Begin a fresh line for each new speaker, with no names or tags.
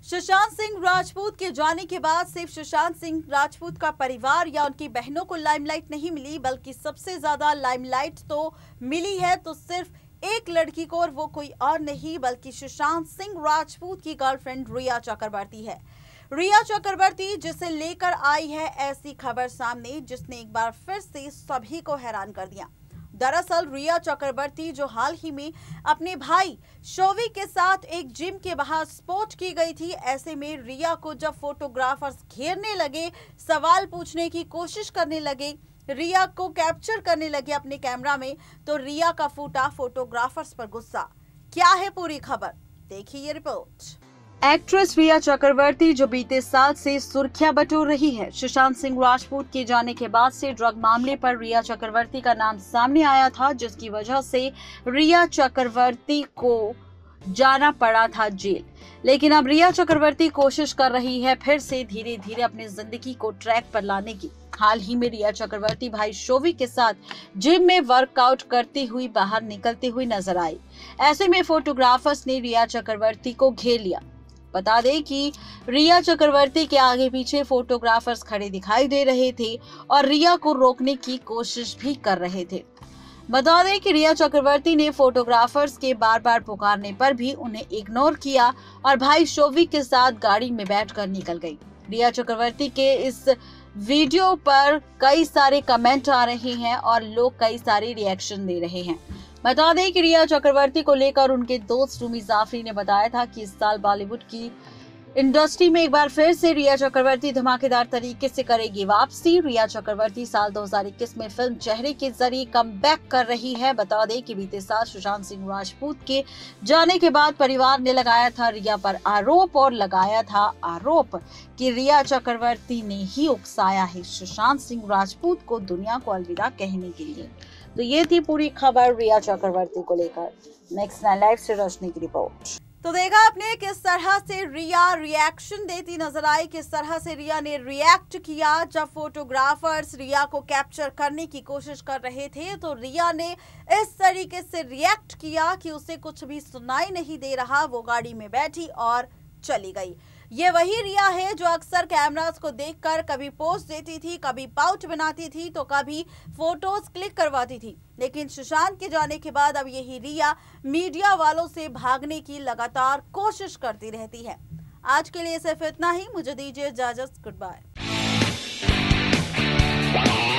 सुशांत सिंह राजपूत के जाने के बाद सिर्फ सुशांत सिंह राजपूत का परिवार या उनकी बहनों को लाइमलाइट नहीं मिली, बल्कि सबसे ज्यादा लाइमलाइट तो मिली है तो सिर्फ एक लड़की को, और वो कोई और नहीं बल्कि सुशांत सिंह राजपूत की गर्लफ्रेंड रिया चक्रवर्ती है। रिया चक्रवर्ती जिसे लेकर आई है ऐसी खबर सामने जिसने एक बार फिर से सभी को हैरान कर दिया। दरअसल रिया चक्रवर्ती जो हाल ही में अपने भाई शोवी के साथ एक जिम के बाहर स्पॉट की गई थी, ऐसे में रिया को जब फोटोग्राफर्स घेरने लगे, सवाल पूछने की कोशिश करने लगे, रिया को कैप्चर करने लगे अपने कैमरा में, तो रिया का फूटा फोटोग्राफर्स पर गुस्सा। क्या है पूरी खबर, देखिए ये रिपोर्ट। एक्ट्रेस रिया चक्रवर्ती जो बीते साल से सुर्खियां बटोर रही है। सुशांत सिंह राजपूत के जाने के बाद से ड्रग मामले पर रिया चक्रवर्ती का नाम सामने आया था, जिसकी वजह से रिया चक्रवर्ती को जाना पड़ा था जेल। लेकिन अब रिया चक्रवर्ती कोशिश कर रही है फिर से धीरे धीरे अपनी जिंदगी को ट्रैक पर लाने की। हाल ही में रिया चक्रवर्ती भाई शोवी के साथ जिम में वर्कआउट करती हुई बाहर निकलती हुई नजर आई। ऐसे में फोटोग्राफर्स ने रिया चक्रवर्ती को घेर लिया। बता दें कि रिया चक्रवर्ती के आगे पीछे फोटोग्राफर्स खड़े दिखाई दे रहे थे और रिया को रोकने की कोशिश भी कर रहे थे। बता दें कि रिया चक्रवर्ती ने फोटोग्राफर्स के बार बार पुकारने पर भी उन्हें इग्नोर किया और भाई शोवी के साथ गाड़ी में बैठकर निकल गई। रिया चक्रवर्ती के इस वीडियो पर कई सारे कमेंट आ रहे हैं और लोग कई सारे रिएक्शन दे रहे हैं। बता दें कि रिया चक्रवर्ती को लेकर उनके दोस्त रूमी जाफरी ने बताया था कि इस साल बॉलीवुड की इंडस्ट्री में एक बार फिर से रिया चक्रवर्ती धमाकेदार तरीके से करेगी वापसी। रिया चक्रवर्ती साल 2021 में फिल्म चेहरे के जरिए कमबैक कर रही है। बता दें कि बीते साल सुशांत सिंह राजपूत के जाने के बाद परिवार ने लगाया था रिया पर आरोप और लगाया था आरोप कि रिया चक्रवर्ती ने ही उकसाया है सुशांत सिंह राजपूत को दुनिया को अलविदा कहने के लिए। तो ये थी पूरी खबर रिया चक्रवर्ती को लेकर। नेक्स्ट 9 लाइव से रोशनी की रिपोर्ट। तो देखा आपने किस तरह से रिया रिएक्शन देती नजर आई, किस तरह से रिया ने रिएक्ट किया जब फोटोग्राफर्स रिया को कैप्चर करने की कोशिश कर रहे थे। तो रिया ने इस तरीके से रिएक्ट किया कि उसे कुछ भी सुनाई नहीं दे रहा, वो गाड़ी में बैठी और चली गई। ये वही रिया है जो अक्सर कैमरास को देखकर कभी पोज देती थी, कभी पाउच बनाती थी, तो कभी फोटोज क्लिक करवाती थी। लेकिन सुशांत के जाने के बाद अब यही रिया मीडिया वालों से भागने की लगातार कोशिश करती रहती है। आज के लिए सिर्फ इतना ही, मुझे दीजिए इजाजत, गुड बाय।